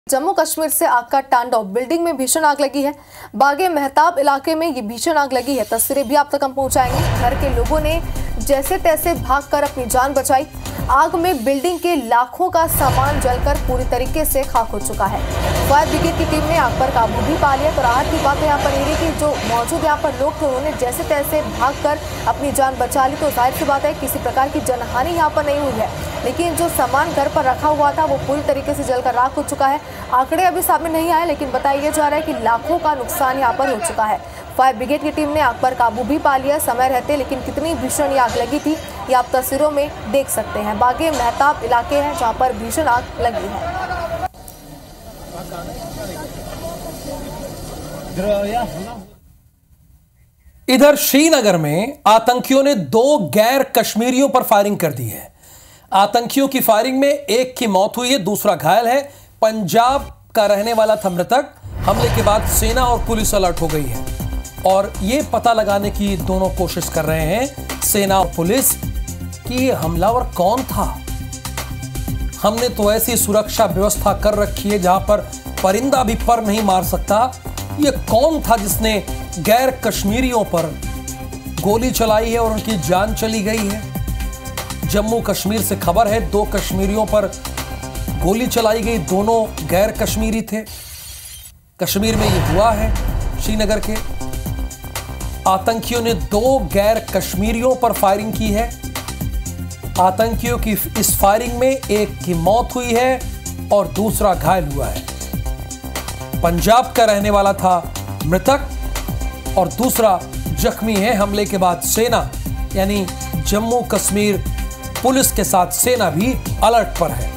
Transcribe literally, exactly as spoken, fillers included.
जम्मू कश्मीर से आग का तांडव। बिल्डिंग में भीषण आग लगी है। बागे मेहताब इलाके में ये भीषण आग लगी है। तस्वीरें भी आप तक हम पहुंचाएंगे। घर के लोगों ने जैसे तैसे भागकर अपनी जान बचाई। आग में बिल्डिंग के लाखों का सामान जलकर पूरी तरीके से खाक हो चुका है। फायर ब्रिगेड की टीम ने आग पर काबू भी पा लिया। तो राहत की बात है यहाँ पर ये कि जो मौजूद यहाँ पर लोग थे उन्होंने जैसे तैसे भागकर अपनी जान बचा ली। तो जाहिर सी बात है किसी प्रकार की जनहानि यहाँ पर नहीं हुई है, लेकिन जो सामान घर पर रखा हुआ था वो पूरी तरीके से जलकर राख हो चुका है। आंकड़े अभी सामने नहीं आए, लेकिन बताया जा रहा है कि लाखों का नुकसान यहाँ पर हो चुका है। फायर ब्रिगेड की टीम ने आग पर काबू भी पा लिया समय रहते, लेकिन कितनी भीषण आग लगी थी ये आप तस्वीरों में देख सकते हैं। बागे मेहताब इलाके हैं जहां पर भीषण आग लगी है। इधर श्रीनगर में आतंकियों ने दो गैर कश्मीरियों पर फायरिंग कर दी है। आतंकियों की फायरिंग में एक की मौत हुई है, दूसरा घायल है। पंजाब का रहने वाला था मृतक। हमले के बाद सेना और पुलिस अलर्ट हो गई है और ये पता लगाने की दोनों कोशिश कर रहे हैं, सेना और पुलिस, कि हमलावर कौन था। हमने तो ऐसी सुरक्षा व्यवस्था कर रखी है जहां पर परिंदा भी पर नहीं मार सकता। ये कौन था जिसने गैर कश्मीरियों पर गोली चलाई है और उनकी जान चली गई है। जम्मू कश्मीर से खबर है, दो कश्मीरियों पर गोली चलाई गई, दोनों गैर कश्मीरी थे। कश्मीर में ये हुआ है। श्रीनगर के आतंकियों ने दो गैर कश्मीरियों पर फायरिंग की है। आतंकियों की इस फायरिंग में एक की मौत हुई है और दूसरा घायल हुआ है। पंजाब का रहने वाला था मृतक और दूसरा जख्मी है। हमले के बाद सेना यानी जम्मू कश्मीर पुलिस के साथ सेना भी अलर्ट पर है।